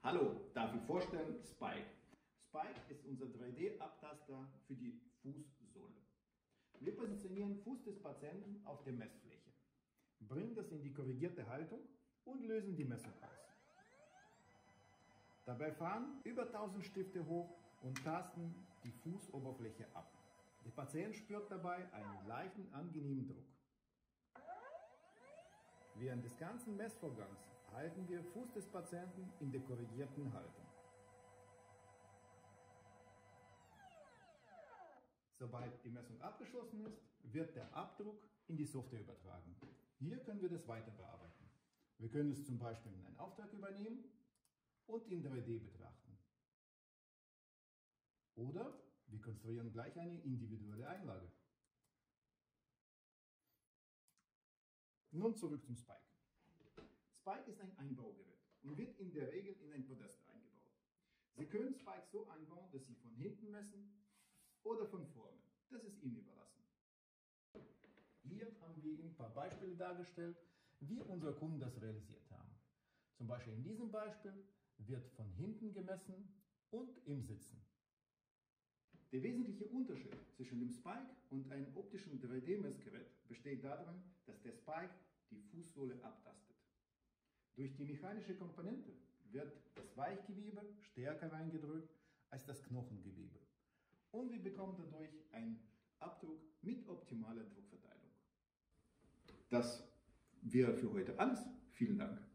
Hallo, darf ich vorstellen, Spike. Spike ist unser 3D-Abtaster für die Fußsohle. Wir positionieren Fuß des Patienten auf der Messfläche, bringen das in die korrigierte Haltung und lösen die Messung aus. Dabei fahren über 1000 Stifte hoch und tasten die Fußoberfläche ab. Der Patient spürt dabei einen leichten, angenehmen Druck. Während des ganzen Messvorgangs halten wir Fuß des Patienten in der korrigierten Haltung. Sobald die Messung abgeschlossen ist, wird der Abdruck in die Software übertragen. Hier können wir das weiter bearbeiten. Wir können es zum Beispiel in einen Auftrag übernehmen und in 3D betrachten. Oder wir konstruieren gleich eine individuelle Einlage. Nun zurück zum Spike. Spike ist ein Einbaugerät und wird in der Regel in ein Podest eingebaut. Sie können Spike so einbauen, dass Sie von hinten messen oder von vorne. Das ist Ihnen überlassen. Hier haben wir Ihnen ein paar Beispiele dargestellt, wie unsere Kunden das realisiert haben. Zum Beispiel in diesem Beispiel wird von hinten gemessen und im Sitzen. Der wesentliche Unterschied zwischen dem Spike und einem optischen 3D-Messgerät besteht darin, dass der Spike die Fußsohle abtastet. Durch die mechanische Komponente wird das Weichgewebe stärker reingedrückt als das Knochengewebe. Und wir bekommen dadurch einen Abdruck mit optimaler Druckverteilung. Das wäre für heute alles. Vielen Dank.